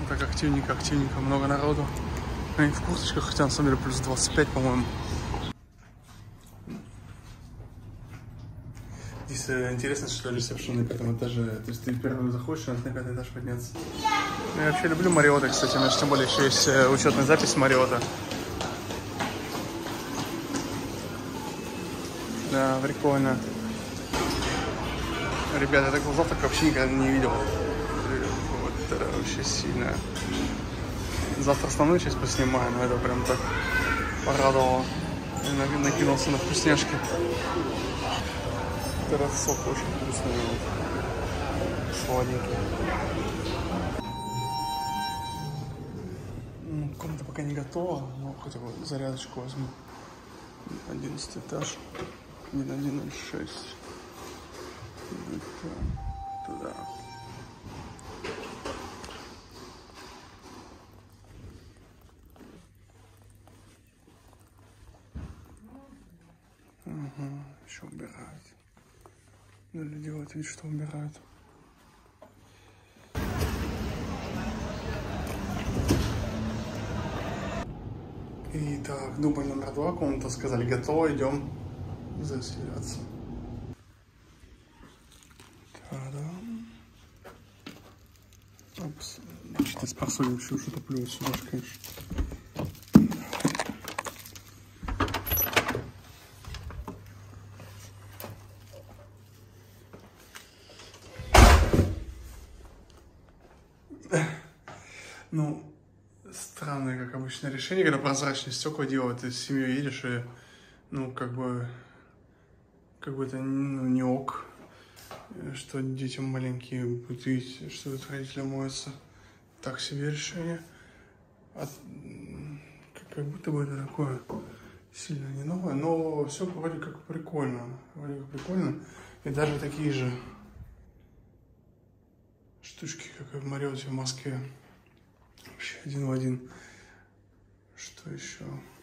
так активненько, много народу. Они в курточках, хотя на самом деле плюс 25, по-моему. Здесь интересно, что ресепшн на 5 этаже. То есть ты первый заходишь, и на 5 этаж подняться. Я вообще люблю Марриотты, кстати. У меня же тем более еще есть учетная запись Марриотта. Да, прикольно. Ребята, я такого завтрака вообще никогда не видел. Вот это вообще сильно. Завтра основную часть поснимаю, но это прям так порадовало. И накинулся на вкусняшки. Этот сок очень вкусный. Сладенький. Комната пока не готова, но хотя бы зарядочку возьму. 11 этаж. 1.1.06. Туда. Ага, еще убирают. Или делают вид, что убирают. Итак, дубль номер 2, комната сказали готово, идем заселяться. Та-дам. Опс. Значит, я с парсолем еще что-то плюс сюда, конечно. Ну, странное, как обычно, решение, когда прозрачные стекла делают, ты с семьей едешь и, ну, как бы это ну, не ок, что детям маленькие будут видеть, что тут родители моются. Так себе решение. Как будто бы это такое сильно не новое, но все вроде как прикольно. И даже такие же штучки, как и в Марриотте в Москве. Вообще один в один. Что еще?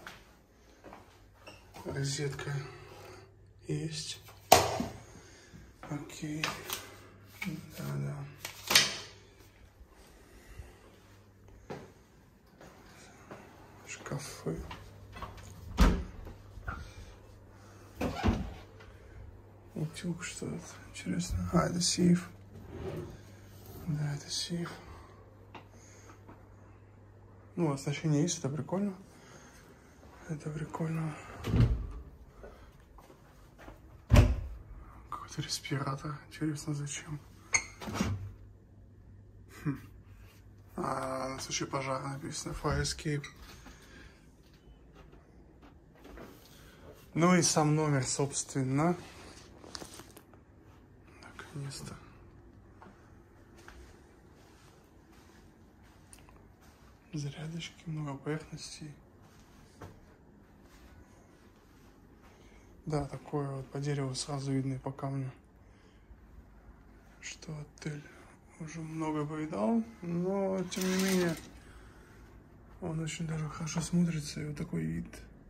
Розетка есть. Окей. Да. Шкафы. Утюг, что это? Интересно. А, это сейф. Да, это сейф. Ну, оснащение есть, это прикольно. Это прикольно. Какой-то респиратор. Интересно, зачем? На случай пожара написано. Fire escape. Ну и сам номер, собственно. Наконец-то. Зарядочки, много поверхностей. Да, такое вот по дереву сразу видно и по камню, что отель уже много повидал, но тем не менее он очень даже хорошо смотрится, и вот такой вид.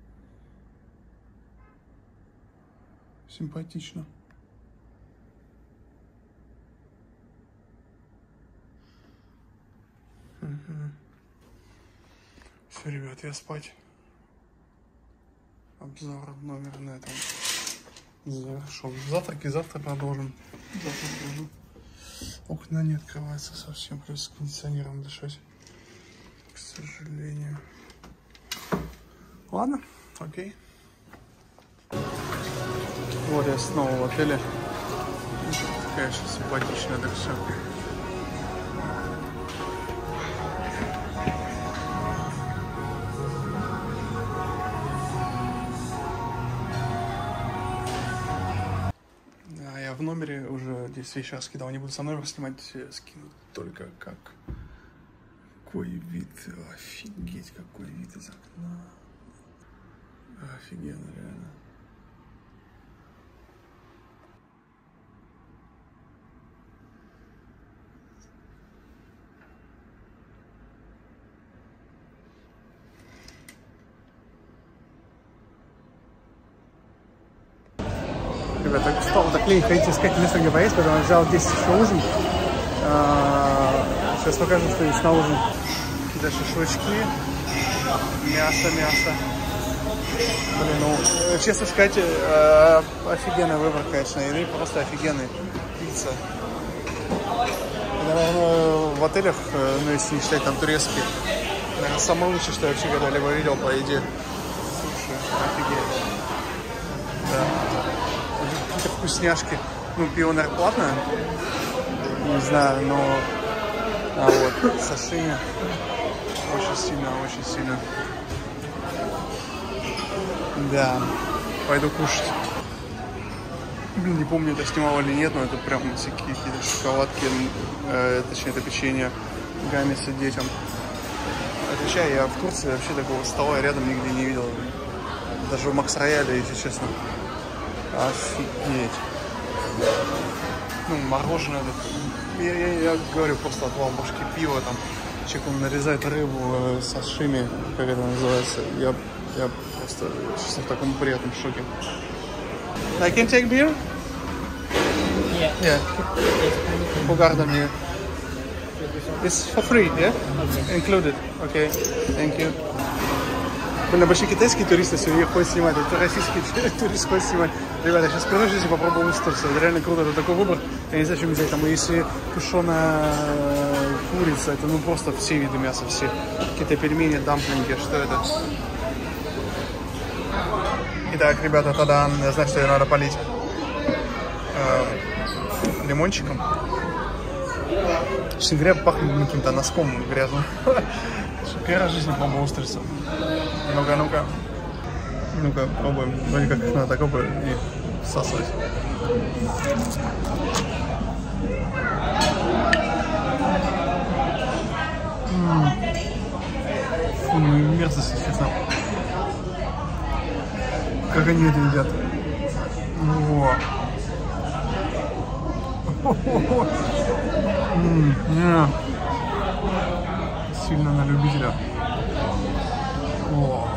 Симпатично. Все, ребят, я спать. Обзор номер на этом завершен. Завтра продолжим. Окна не открываются совсем, плюс с кондиционером дышать, к сожалению. Ладно, окей. Вот я снова в отеле. Конечно, симпатично, так все. В номере уже здесь вещи раскидал, не буду сам номер снимать, скину только какой вид, офигеть, какой вид из окна, офигенно, реально. Ребята, устал так лень ходить искать место, где поесть, поэтому взял 10 еще ужин. Сейчас покажу, что есть на ужин. Какие-то шашлычки, мясо. Блин, ну, честно сказать, офигенный выбор, конечно, еды, просто офигенный. Пицца. Наверное, в отелях, ну, если не считать там турецкие, наверное, самое лучшее, что я вообще когда-либо видел по еде. Слушай, офигеть. Да. Какие-то вкусняшки. Ну, пиво, наверное, платное. Не знаю, но... А вот, сашими. Очень сильно. Да, пойду кушать. Блин, не помню, это снимал или нет, но это прям какие-то шоколадки, точнее, это печенье гаммисы детям. Отвечаю, я в Турции вообще такого стола рядом нигде не видел. Даже в Макс Рояле, если честно. Офигеть. Ну, мороженое. Я говорю, просто отвал башки пива, там, человек, он нарезает рыбу с сашими, как это называется. Я просто, честно, в таком приятном шоке. I can take beer? Yeah. Pardon me. It's for free, yeah? Okay. Included. Okay. Thank you. Блин, большие китайские туристы все ходят снимать, это российские туристы ходят снимать. Ребята, сейчас впервые в жизни попробую устрицы. Это реально круто, это такой выбор. Я не знаю, чем взять. Там, если тушеная курица, это ну просто все виды мяса, все. Какие-то пельмени, дамплинги, что это? Итак, ребята, тогда я знаю, что ее надо полить лимончиком. Честно говоря, пахнет каким-то носком грязным. Первый раз в жизни пробовал устрицу. Ну-ка, пробуем. Вроде как их надо так оба и всасывать. Фу, ну и мерзость, если честно. Как они это едят? Во. Сильно на любителя. О.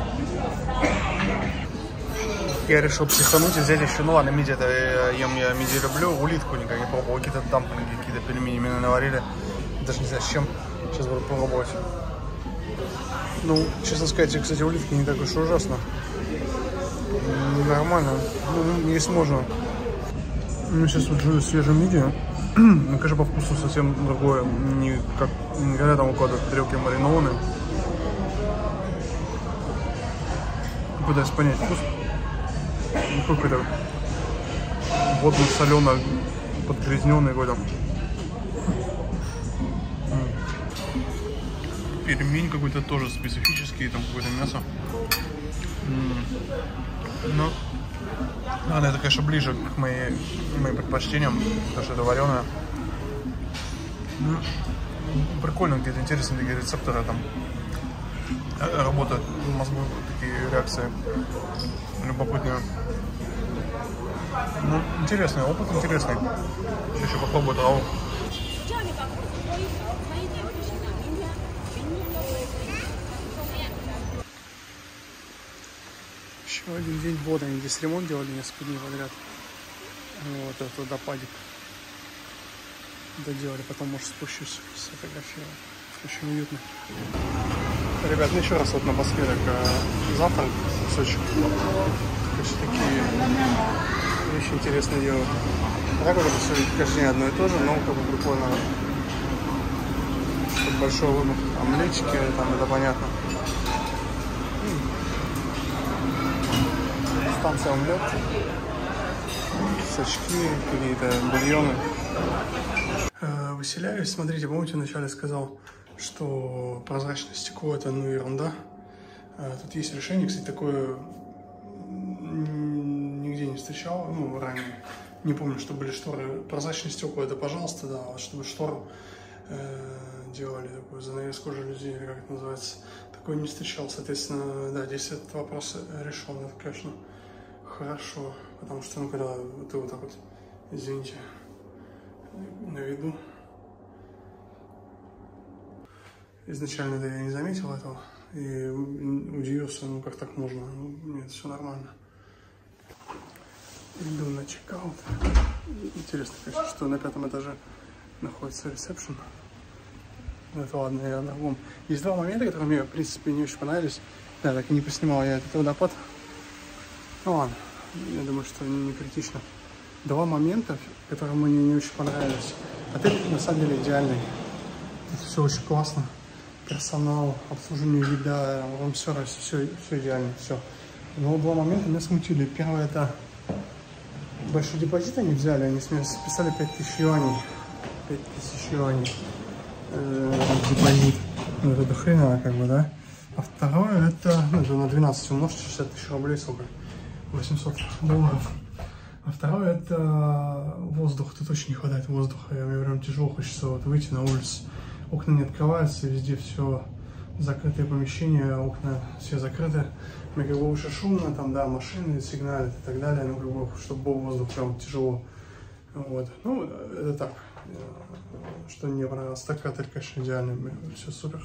Я решил психануть и взять еще, ну ладно, миди, это я миди люблю, улитку никак не пробовал, какие-то дамплинги, какие-то пельмени меня наварили, даже не знаю с чем, сейчас буду пробовать. Ну, честно сказать, кстати, улитки не так уж и ужасно. Нормально, ну, есть можно. Ну, сейчас вот жую свежую миди, ну, конечно, по вкусу совсем другое, не как никогда там укладывают тарелки маринованные. Пытаюсь понять вкус. Какой-то водно-соленый, подгрязненный какой-то. Пельмень какой-то тоже специфический, там какое-то мясо. Но ладно, это, конечно, ближе к моим предпочтениям, потому что это вареное. Ну, прикольно, какие-то интересные такие рецепторы там работают в мозгу, такие реакции любопытные. Ну, интересный опыт, интересный. Сейчас еще попробую траву. Еще один день воды, они здесь ремонт делали несколько дней подряд. Вот это водопадик доделали, потом, может, спущусь, сфотографирую. Очень уютно. Ребят, ну еще раз вот напоследок завтрак в Сочи. Конечно, такие вещи интересные делают. Так вот это все, конечно, не одно и то же, но как бы прикольно. Тут большой выбор. Омлетчики, там это понятно. Станция омлет. Сачки, какие-то бульоны. Выселяюсь. Смотрите, помните, вначале сказал, что прозрачное стекло это ну ерунда. Тут есть решение, кстати, такое нигде не встречал, ну ранее. Не помню, что были шторы. Прозрачное стекло это пожалуйста, да, вот чтобы штору делали такую занавеску жалюзи, или как это называется. Такое не встречал, соответственно, да, здесь этот вопрос решен, это, конечно, хорошо, потому что, ну, когда ты вот так вот, извините, на виду. Изначально да, я не заметил этого и удивился, ну как так можно, ну, нет, все нормально. Иду на чекаут. Интересно, конечно, что на 5-м этаже находится ресепшн. Ну, это ладно, наверное, другом. Есть два момента, которые мне, в принципе, не очень понравились. Да, так и не поснимал я этот водопад. Ну ладно, я думаю, что не критично. Два момента, которые мне не очень понравились. Отель, на самом деле, идеальный. Тут все очень классно. Персонал, обслуживание, еда, рум-сервис, все идеально, все. Но два момента меня смутили. Первое, это большой депозит они взяли, они списали 5000 юаней. 5000 юаней депозит. Ну, это до хрена, как бы, да? А второе, это, ну, это на 12 умножить, 60 000 рублей, сколько? $800. А второе, это воздух. Тут очень не хватает воздуха. Мне прям тяжело, хочется вот выйти на улицу. Окна не открываются, везде все закрытые помещения, окна все закрыты. Мне как бы уже шумно, там, да, машины сигналят и так далее. Ну, как бы, чтобы был воздух, прям тяжело. Вот. Ну, это так. Что не понравилось. Так отель, конечно, идеальный. Все супер.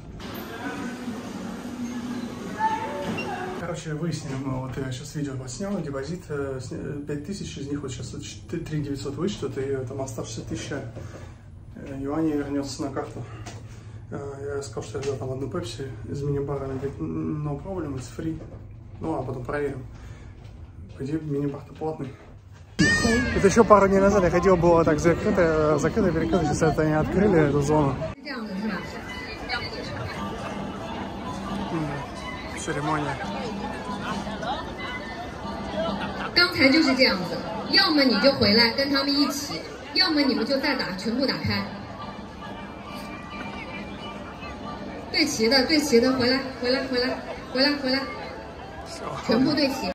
Короче, выяснили мы, вот я сейчас видео поснял, депозит 5000, из них вот сейчас 3900 вычтут, и там оставшиеся 1000 юаней вернется на карту. Я сказал, что я взял там одну пепси из мини-бара, она говорит, no problem, it's free. Ну, а потом проверим. Где мини-бар-то платный. Это еще пару дней назад я ходил, было так закрыто, перекрыто, сейчас это они открыли, эту зону. Церемония. 刚才就是这样子，要么你就回来跟他们一起，要么你们就再打，全部打开。对齐的，回来，全部对齐。